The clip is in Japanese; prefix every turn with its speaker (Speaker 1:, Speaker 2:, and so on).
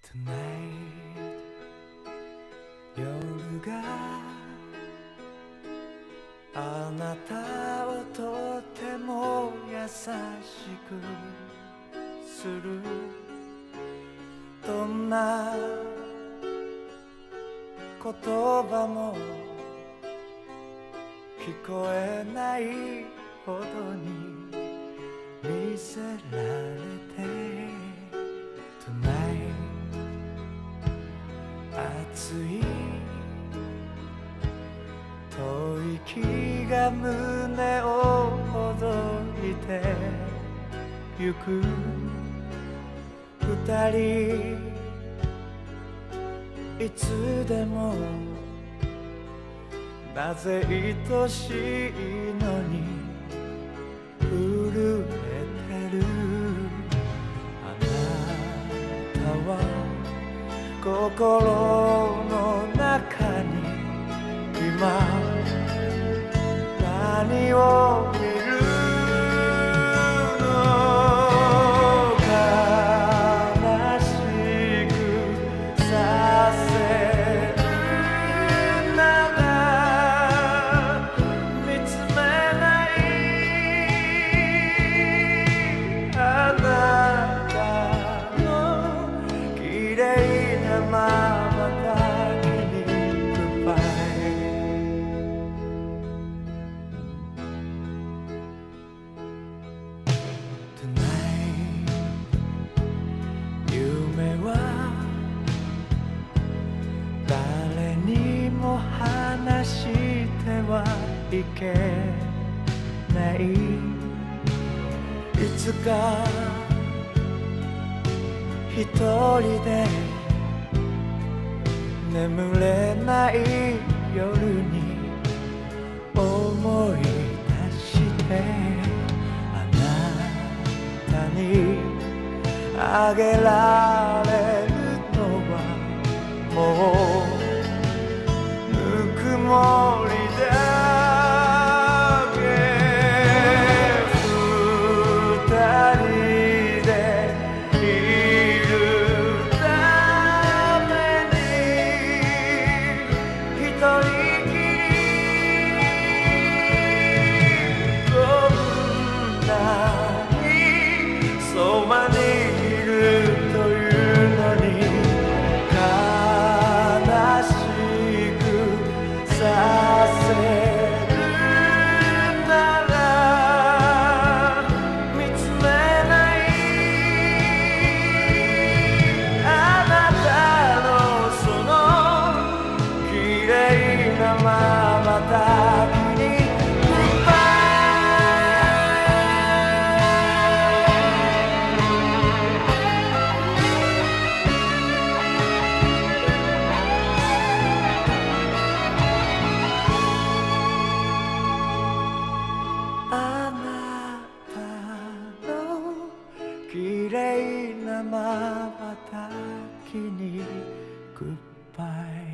Speaker 1: Tonight 夜があなたをとても優しくする。どんな言葉も聞こえないほどに見せられて Tonight 熱い吐息が胸をほどいてゆく二人いつでもなぜ愛しいのに震えてる。あなたは心の中に今何を見るの。悲しくさせるなら見つめないあなたの綺麗なまばたきに Goodbye。 Tonight 夢は誰にも話してはいけない。いつか一人で眠れない夜に思い出してあなたにあげられるのはもうぬくもりだけ。二人でいるために一人きりこんなにそばにいるというのに悲しくさせるなら見つめないあなたのその綺麗なまばたきに Goodbye。 あなたの綺麗なまばたきに Goodbye。